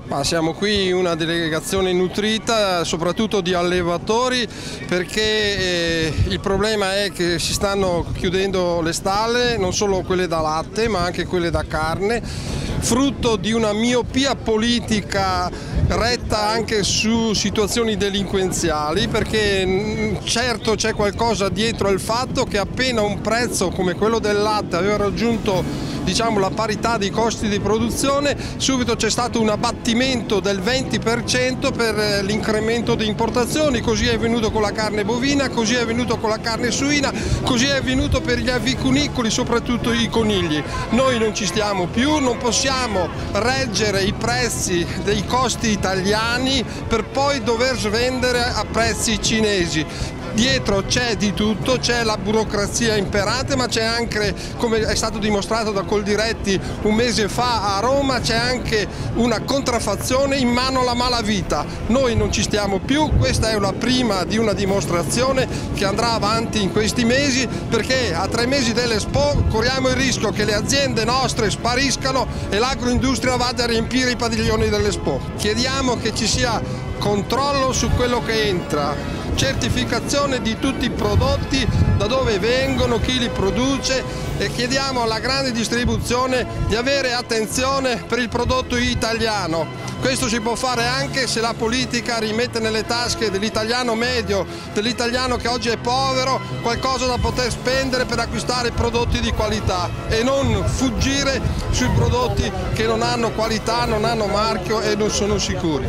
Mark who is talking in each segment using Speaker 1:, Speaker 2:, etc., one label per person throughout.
Speaker 1: Ma siamo qui una delegazione nutrita, soprattutto di allevatori, perché il problema è che si stanno chiudendo le stalle, non solo quelle da latte ma anche quelle da carne, frutto di una miopia politica retta anche su situazioni delinquenziali, perché certo c'è qualcosa dietro il fatto che appena un prezzo come quello del latte aveva raggiunto la parità dei costi di produzione, subito c'è stato un abbattimento del 20% per l'incremento di importazioni. Così è avvenuto con la carne bovina, così è avvenuto con la carne suina, così è avvenuto per gli avicunicoli, soprattutto i conigli. Noi non ci stiamo più, non possiamo reggere i prezzi dei costi italiani per poi dover svendere a prezzi cinesi. Dietro c'è di tutto, c'è la burocrazia imperante, ma c'è anche, come è stato dimostrato da Coldiretti un mese fa a Roma, c'è anche una contraffazione in mano alla malavita. Noi non ci stiamo più, questa è la prima di una dimostrazione che andrà avanti in questi mesi, perché a 3 mesi dell'Expo corriamo il rischio che le aziende nostre spariscano e l'agroindustria vada a riempire i padiglioni dell'Expo. Chiediamo che ci sia controllo su quello che entra, certificazione di tutti i prodotti, da dove vengono, chi li produce, e chiediamo alla grande distribuzione di avere attenzione per il prodotto italiano. Questo si può fare anche se la politica rimette nelle tasche dell'italiano medio, dell'italiano che oggi è povero, qualcosa da poter spendere per acquistare prodotti di qualità e non fuggire sui prodotti che non hanno qualità, non hanno marchio e non sono sicuri.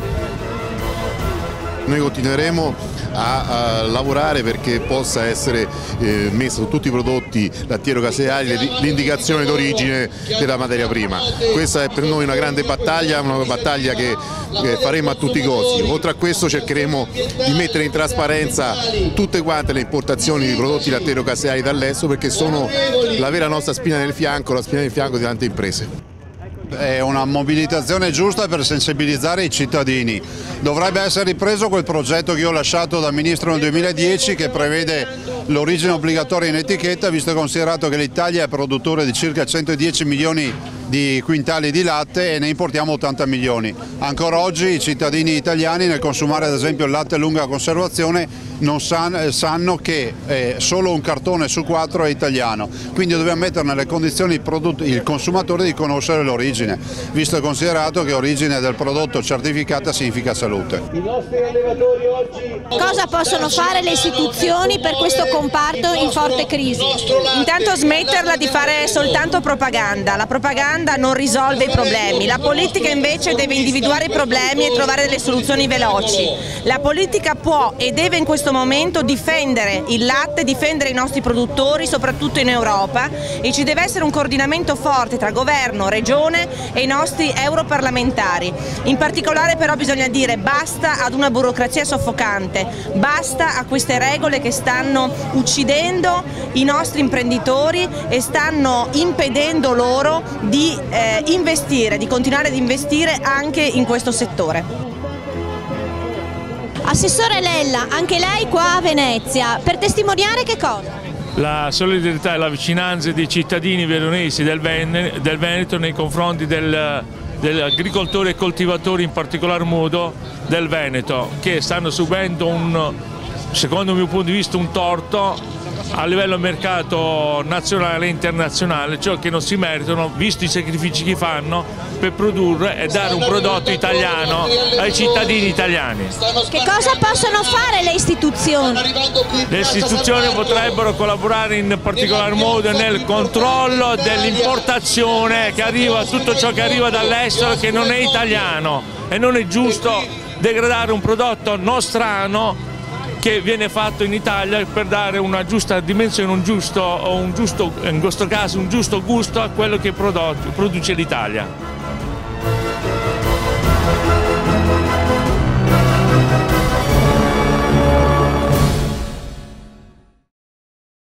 Speaker 2: Noi continueremo a lavorare perché possa essere messa su tutti i prodotti lattiero-caseari l'indicazione d'origine della materia prima. Questa è per noi una grande battaglia, una battaglia che faremo a tutti i costi. Oltre a questo cercheremo di mettere in trasparenza tutte quante le importazioni di prodotti lattiero-caseari dall'estero, perché sono la vera nostra spina nel fianco, la spina nel fianco di tante imprese.
Speaker 3: È una mobilitazione giusta per sensibilizzare i cittadini. Dovrebbe essere ripreso quel progetto che io ho lasciato da Ministro nel 2010 che prevede l'origine obbligatoria in etichetta, visto e considerato che l'Italia è produttore di circa 110 milioni di quintali di latte e ne importiamo 80 milioni. Ancora oggi i cittadini italiani nel consumare ad esempio il latte a lunga conservazione non sanno che solo un cartone su 4 è italiano, quindi dobbiamo mettere nelle condizioni il consumatore di conoscere l'origine, visto e considerato che origine del prodotto certificata significa salute.
Speaker 4: Cosa possono fare le istituzioni per questo comparto in forte crisi?
Speaker 5: Intanto smetterla di fare soltanto propaganda, la propaganda non risolve i problemi, la politica invece deve individuare i problemi e trovare delle soluzioni veloci. La politica può e deve in questo momento difendere il latte, difendere i nostri produttori, soprattutto in Europa, e ci deve essere un coordinamento forte tra governo, regione e i nostri europarlamentari. In particolare però bisogna dire basta ad una burocrazia soffocante, basta a queste regole che stanno uccidendo i nostri imprenditori e stanno impedendo loro di investire, di continuare ad investire anche in questo settore.
Speaker 4: Assessore Lella, anche lei qua a Venezia, per testimoniare che cosa?
Speaker 6: La solidarietà e la vicinanza dei cittadini veronesi del Veneto nei confronti degli agricoltori e coltivatori, in particolar modo del Veneto, che stanno subendo secondo il mio punto di vista un torto a livello mercato nazionale e internazionale, ciò che non si meritano visto i sacrifici che fanno per produrre e dare un prodotto italiano ai cittadini italiani.
Speaker 4: Che cosa possono fare le istituzioni?
Speaker 6: Le istituzioni potrebbero collaborare in particolar modo nel controllo dell'importazione che arriva, tutto ciò che arriva dall'estero che non è italiano, e non è giusto degradare un prodotto nostrano che viene fatto in Italia per dare una giusta dimensione, in questo caso un giusto gusto a quello che produce l'Italia.